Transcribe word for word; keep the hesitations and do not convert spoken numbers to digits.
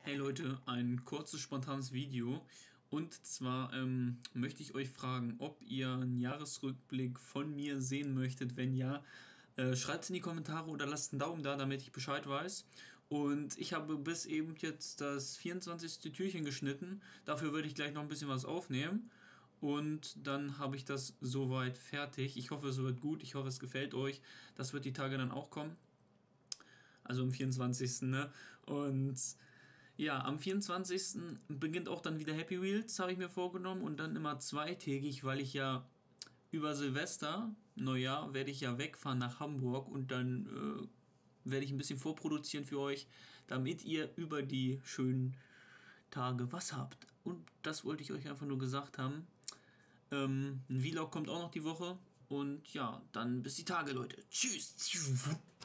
Hey Leute, ein kurzes, spontanes Video. Und zwar ähm, möchte ich euch fragen, ob ihr einen Jahresrückblick von mir sehen möchtet. Wenn ja, äh, schreibt es in die Kommentare oder lasst einen Daumen da, damit ich Bescheid weiß. Und ich habe bis eben jetzt das vierundzwanzigste Türchen geschnitten. Dafür würde ich gleich noch ein bisschen was aufnehmen. Und dann habe ich das soweit fertig. Ich hoffe, es wird gut. Ich hoffe, es gefällt euch. Das wird die Tage dann auch kommen. Also am vierundzwanzigsten. Ne? Und ja, am vierundzwanzigsten beginnt auch dann wieder Happy Wheels, habe ich mir vorgenommen. Und dann immer zweitägig, weil ich ja über Silvester, Neujahr, werde ich ja wegfahren nach Hamburg. Und dann äh, werde ich ein bisschen vorproduzieren für euch, damit ihr über die schönen Tage was habt. Und das wollte ich euch einfach nur gesagt haben. Ähm, ein Vlog kommt auch noch die Woche. Und ja, dann bis die Tage, Leute. Tschüss.